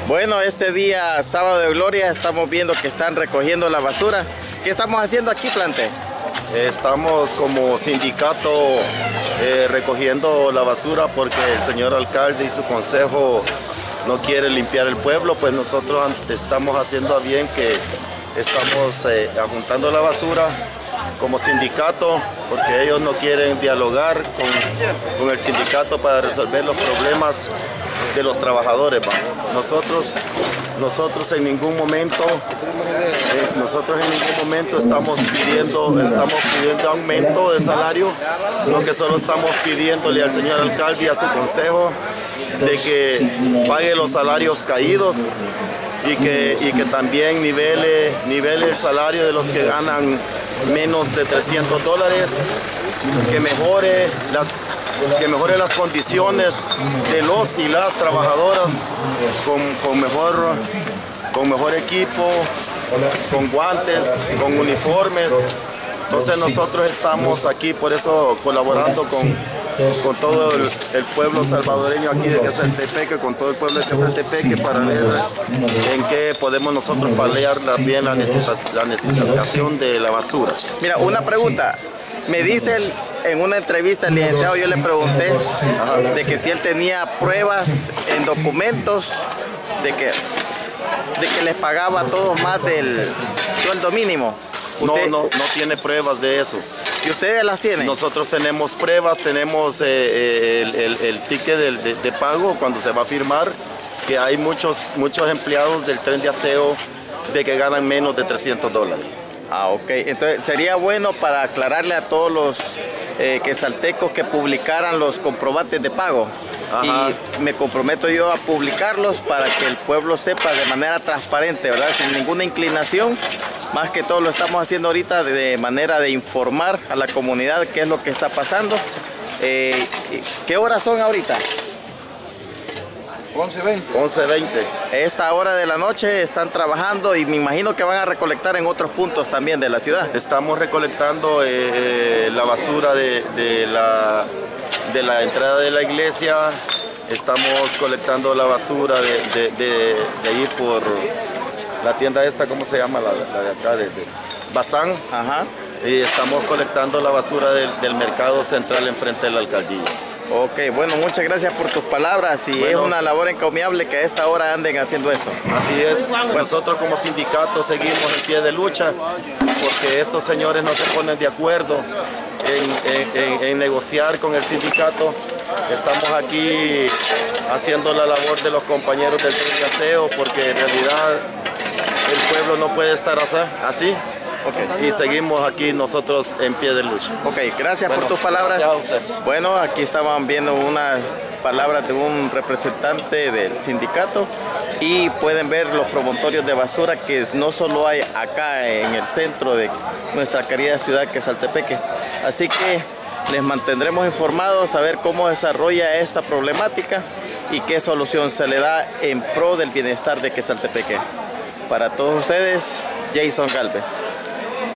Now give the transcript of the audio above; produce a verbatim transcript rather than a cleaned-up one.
Bueno, este día, sábado de gloria, estamos viendo que están recogiendo la basura. ¿Qué estamos haciendo aquí, Plante? Estamos como sindicato eh, recogiendo la basura porque el señor alcalde y su consejo no quiere limpiar el pueblo, pues nosotros estamos haciendo a bien que estamos eh, juntando la basura como sindicato, porque ellos no quieren dialogar con, con el sindicato para resolver los problemas de los trabajadores. Nosotros, nosotros en ningún momento, eh, nosotros en ningún momento estamos pidiendo, estamos pidiendo aumento de salario, lo que solo estamos pidiéndole al señor alcalde y a su consejo de que pague los salarios caídos y que, y que también nivele, nivele el salario de los que ganan menos de trescientos dólares, que mejore las, que mejore las condiciones de los y las trabajadoras con, con, mejor, con mejor equipo, con guantes, con uniformes. Entonces nosotros estamos aquí por eso colaborando con, con todo el, el pueblo salvadoreño aquí de Quezaltepeque, con todo el pueblo de Quezaltepeque para ver en qué podemos nosotros paliar bien la, necesita, la necesitación de la basura. Mira, una pregunta. Me dice el, en una entrevista el licenciado, yo le pregunté ajá, de que si él tenía pruebas en documentos de que, de que les pagaba a todos más del sueldo mínimo. ¿Usted? No, no, no tiene pruebas de eso. ¿Y ustedes las tienen? Nosotros tenemos pruebas, tenemos eh, el, el, el ticket de, de, de pago cuando se va a firmar, que hay muchos, muchos empleados del tren de aseo de que ganan menos de trescientos dólares. Ah, ok. Entonces sería bueno para aclararle a todos los eh, quezaltecos que publicaran los comprobantes de pago. Ajá. Y me comprometo yo a publicarlos para que el pueblo sepa de manera transparente, ¿verdad? Sin ninguna inclinación. Más que todo lo estamos haciendo ahorita de manera de informar a la comunidad qué es lo que está pasando. Eh, ¿Qué horas son ahorita? once veinte. once veinte. Esta hora de la noche están trabajando y me imagino que van a recolectar en otros puntos también de la ciudad. Estamos recolectando eh, la basura de, de, la, de la entrada de la iglesia. Estamos colectando la basura de, de, de, de ir por la tienda esta, ¿cómo se llama? La, la de acá, de, de Bazán. Ajá. Y estamos colectando la basura del, del mercado central enfrente de la alcaldía. Ok, bueno, muchas gracias por tus palabras y bueno, es una labor encomiable que a esta hora anden haciendo esto. Así es, nosotros como sindicato seguimos en pie de lucha porque estos señores no se ponen de acuerdo en, en, en, en negociar con el sindicato. Estamos aquí haciendo la labor de los compañeros del tren de aseo porque en realidad el pueblo no puede estar así. Okay. Y seguimos aquí nosotros en pie de lucha. Ok, gracias bueno, por tus palabras. Gracias a usted. Bueno, aquí estaban viendo unas palabras de un representante del sindicato y pueden ver los promontorios de basura que no solo hay acá en el centro de nuestra querida ciudad Quezaltepeque. Así que les mantendremos informados a ver cómo desarrolla esta problemática y qué solución se le da en pro del bienestar de Quezaltepeque. Para todos ustedes, Jason Galvez.